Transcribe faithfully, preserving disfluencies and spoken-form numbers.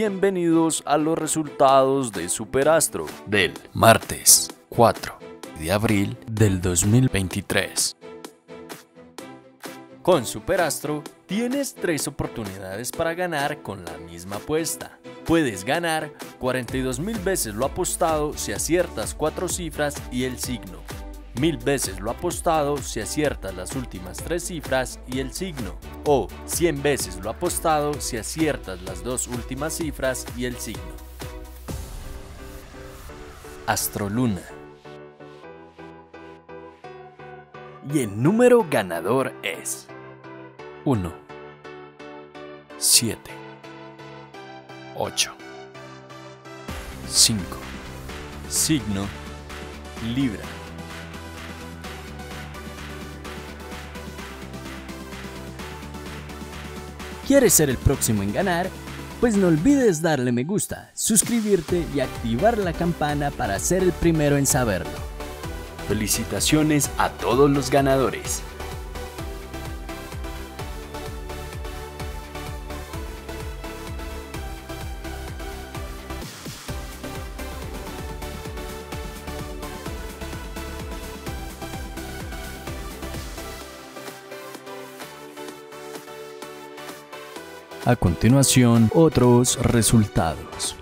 Bienvenidos a los resultados de Superastro del martes cuatro de abril del dos mil veintitrés. Con Superastro tienes tres oportunidades para ganar con la misma apuesta. Puedes ganar cuarenta y dos mil veces lo apostado si aciertas cuatro cifras y el signo, mil veces lo apostado si aciertas las últimas tres cifras y el signo, o cien veces lo apostado si aciertas las dos últimas cifras y el signo. Astroluna. Y el número ganador es uno, siete, ocho, cinco. Signo Libra. ¿Quieres ser el próximo en ganar? Pues no olvides darle me gusta, suscribirte y activar la campana para ser el primero en saberlo. Felicitaciones a todos los ganadores. A continuación, otros resultados.